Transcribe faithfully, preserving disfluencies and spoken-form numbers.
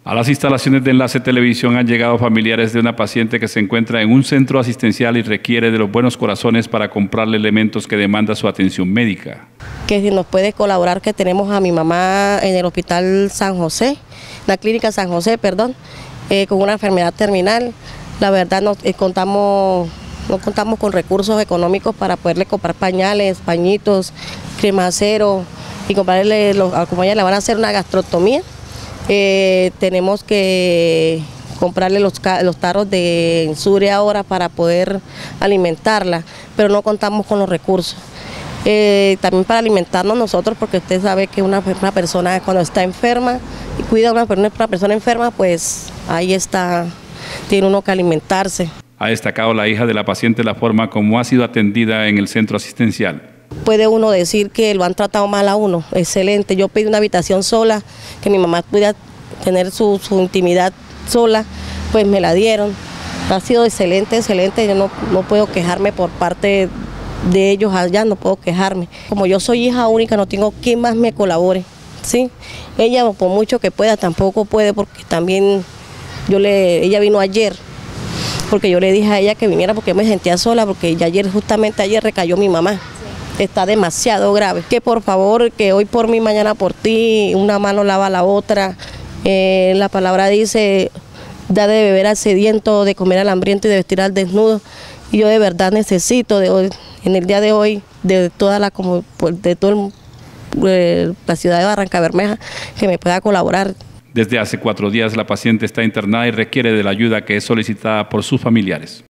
A las instalaciones de Enlace Televisión han llegado familiares de una paciente que se encuentra en un centro asistencial y requiere de los buenos corazones para comprarle elementos que demanda su atención médica. Que si nos puede colaborar, que tenemos a mi mamá en el Hospital San José, la Clínica San José, perdón, eh, con una enfermedad terminal. La verdad no eh, contamos, no contamos con recursos económicos para poderle comprar pañales, pañitos, crema cero y comprarle, los, como ella le van a hacer una gastroctomía. Eh, tenemos que comprarle los, los tarros de Ensure ahora para poder alimentarla, pero no contamos con los recursos. Eh, también para alimentarnos nosotros, porque usted sabe que una, una persona cuando está enferma y cuida a una, una persona enferma, pues ahí está, tiene uno que alimentarse. Ha destacado la hija de la paciente la forma como ha sido atendida en el centro asistencial. Puede uno decir que lo han tratado mal a uno, excelente. Yo pedí una habitación sola, que mi mamá pudiera tener su, su intimidad sola, pues me la dieron. Ha sido excelente, excelente, yo no, no puedo quejarme por parte de ellos allá, no puedo quejarme. Como yo soy hija única, no tengo quien más me colabore, ¿sí? Ella, por mucho que pueda, tampoco puede, porque también yo le, ella vino ayer, porque yo le dije a ella que viniera porque me sentía sola, porque ya ayer, justamente ayer recayó mi mamá. Está demasiado grave. Que por favor, que hoy por mí, mañana por ti, una mano lava la otra. Eh, la palabra dice, da de beber al sediento, de comer al hambriento y de vestir al desnudo. Y yo de verdad necesito de hoy, en el día de hoy, de toda la, como, de toda eh, la ciudad de Barrancabermeja, que me pueda colaborar. Desde hace cuatro días la paciente está internada y requiere de la ayuda que es solicitada por sus familiares.